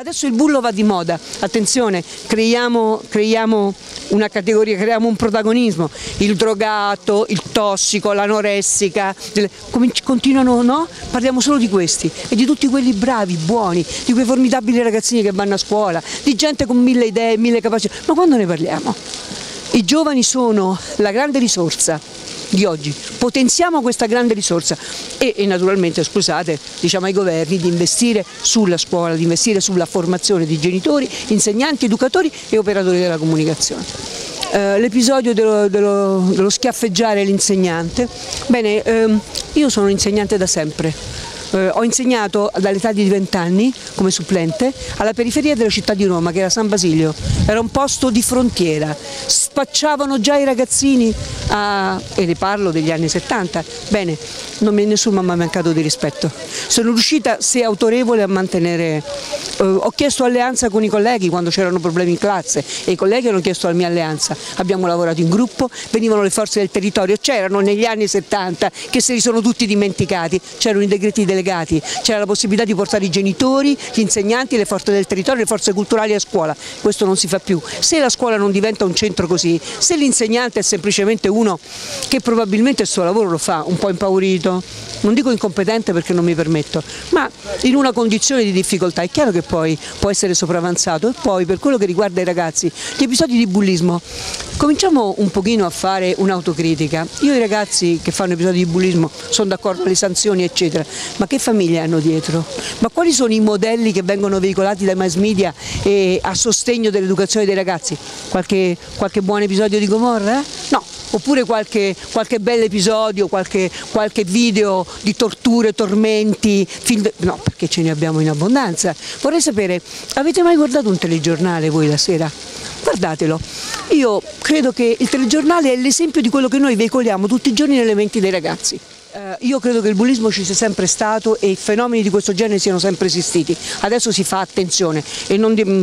Adesso il bullo va di moda, attenzione, creiamo una categoria, creiamo un protagonismo, il drogato, il tossico, l'anoressica, continuano, no? Parliamo solo di questi e di tutti quelli bravi, buoni, di quei formidabili ragazzini che vanno a scuola, di gente con 1000 idee, 1000 capacità, ma quando ne parliamo? I giovani sono la grande risorsa di oggi, potenziamo questa grande risorsa e naturalmente, scusate, diciamo ai governi di investire sulla scuola, di investire sulla formazione di genitori, insegnanti, educatori e operatori della comunicazione. L'episodio dello schiaffeggiare l'insegnante, bene, io sono insegnante da sempre. Ho insegnato dall'età di 20 anni come supplente alla periferia della città di Roma, che era San Basilio, era un posto di frontiera, spacciavano già i ragazzini e ne parlo degli anni 70, bene, nessuno mi ha mancato di rispetto, sono riuscita, se autorevole, a mantenere, ho chiesto alleanza con i colleghi quando c'erano problemi in classe e i colleghi hanno chiesto la mia alleanza, abbiamo lavorato in gruppo, venivano le forze del territorio, c'erano negli anni 70 che se li sono tutti dimenticati, c'erano i decreti delegati, c'era la possibilità di portare i genitori, gli insegnanti, le forze del territorio, le forze culturali a scuola, questo non si fa più, se la scuola non diventa un centro così, se l'insegnante è semplicemente uno che probabilmente il suo lavoro lo fa un po' impaurito, non dico incompetente perché non mi permetto, ma in una condizione di difficoltà, è chiaro che poi può essere sopravanzato. E poi per quello che riguarda i ragazzi, gli episodi di bullismo, cominciamo un pochino a fare un'autocritica. Io i ragazzi che fanno episodi di bullismo sono d'accordo alle sanzioni eccetera, ma che famiglie hanno dietro? Ma quali sono i modelli che vengono veicolati dai mass media a sostegno dell'educazione dei ragazzi? Qualche buon episodio di Gomorra? No. Oppure qualche bel episodio, qualche video di torture, tormenti, no, perché ce ne abbiamo in abbondanza. Vorrei sapere, avete mai guardato un telegiornale voi la sera? Guardatelo. Io credo che il telegiornale è l'esempio di quello che noi veicoliamo tutti i giorni nelle menti dei ragazzi. Io credo che il bullismo ci sia sempre stato e i fenomeni di questo genere siano sempre esistiti. Adesso si fa attenzione e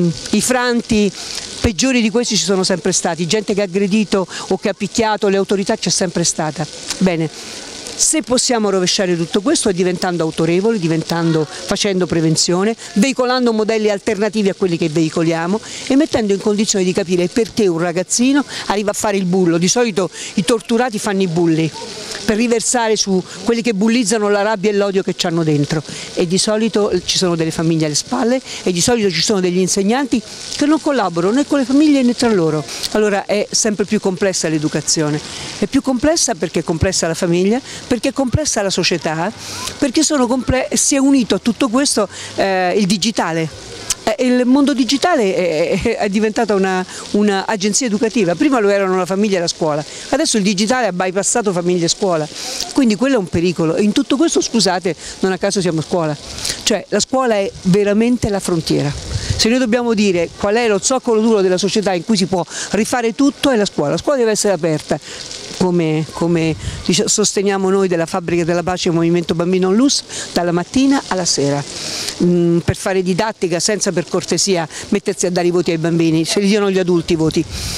i franti peggiori di questi ci sono sempre stati, gente che ha aggredito o che ha picchiato le autorità c'è sempre stata. Bene, se possiamo rovesciare tutto questo è diventando autorevoli, facendo prevenzione, veicolando modelli alternativi a quelli che veicoliamo e mettendo in condizione di capire perché un ragazzino arriva a fare il bullo. Di solito i torturati fanno i bulli per riversare su quelli che bullizzano la rabbia e l'odio che hanno dentro e di solito ci sono delle famiglie alle spalle e di solito ci sono degli insegnanti che non collaborano né con le famiglie né tra loro. Allora è sempre più complessa l'educazione, è più complessa perché è complessa la famiglia, perché è complessa la società, perché si è unito a tutto questo il digitale. Il mondo digitale è diventata un'agenzia educativa, prima lo erano la famiglia e la scuola, adesso il digitale ha bypassato famiglia e scuola, quindi quello è un pericolo e in tutto questo, scusate, non a caso siamo a scuola, cioè la scuola è veramente la frontiera. Se noi dobbiamo dire qual è lo zoccolo duro della società in cui si può rifare tutto è la scuola deve essere aperta. Come sosteniamo noi della Fabbrica della Pace e Movimento Bambino Onlus, dalla mattina alla sera, per fare didattica senza per cortesia mettersi a dare i voti ai bambini, se li diano gli adulti i voti.